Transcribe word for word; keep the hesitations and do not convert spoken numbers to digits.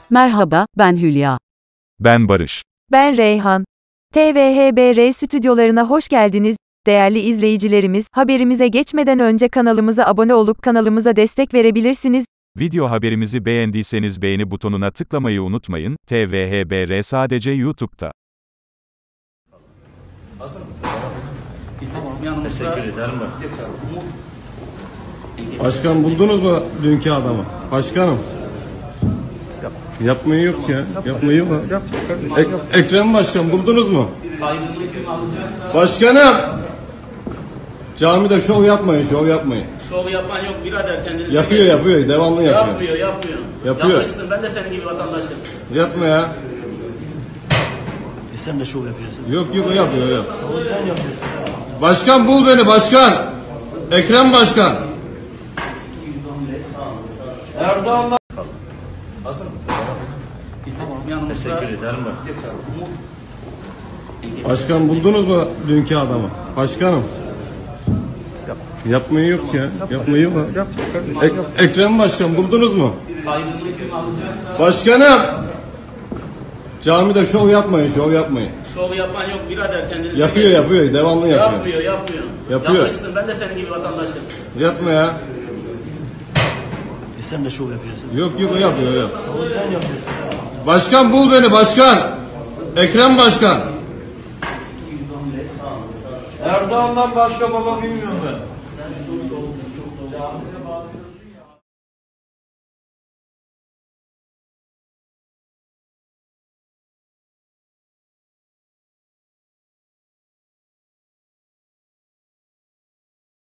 Merhaba, ben Hülya. Ben Barış. Ben Reyhan. T V H B R stüdyolarına hoş geldiniz. Değerli izleyicilerimiz, haberimize geçmeden önce kanalımıza abone olup kanalımıza destek verebilirsiniz. Video haberimizi beğendiyseniz beğeni butonuna tıklamayı unutmayın. T V H B R sadece YouTube'da. Teşekkür ederim. Başkan buldunuz mu dünkü adamı? Başkanım. Yapmayı yok ya. Yapmayı yok. Ek Ekrem Başkan buldunuz mu? Başkanım. Camide şov yapmayın, şov yapmayın. Şov yapan yok birader, kendinize Yapıyor, gelin. yapıyor, devamlı yapıyor. Yapmıyor, yapmıyor. Yapıyor. Yapmışsın, ben de senin gibi vatandaşım. Yapma ya. E sen de şov yapıyorsun. Yok yok o yapıyor, yok. Şovu sen yapıyorsun. Başkan bul beni, başkan. Ekrem Başkan. Erdoğan'la... Hazır mı? İsim yanımızda. Teşekkür ederim. Başkan buldunuz mu dünkü adamı? Başkanım. Yapmayı yok ya. Yapmayı yok. Ek Ekrem Başkan buldunuz mu? Başkanım. Camide şov yapmayın, şov yapmayın. Şov yapan yok birader, kendinize Yapıyor, gelin. yapıyor, devamlı yapıyor. Yapmıyor, yapmıyor. Yapıyor. Yapmışsın, ben de senin gibi vatandaşım. Yapma ya. E sen de şov yapıyorsun. Yok yok o yapıyor, yok. Şovu sen yapıyorsun. Başkan bul beni, başkan. Ekrem Başkan. Erdoğan'dan başka baba bilmiyorum ben.